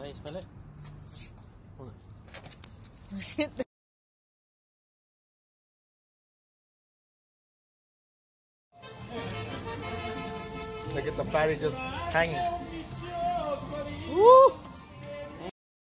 how you spell it? Hold on. Look at the fatty just hanging. Woo!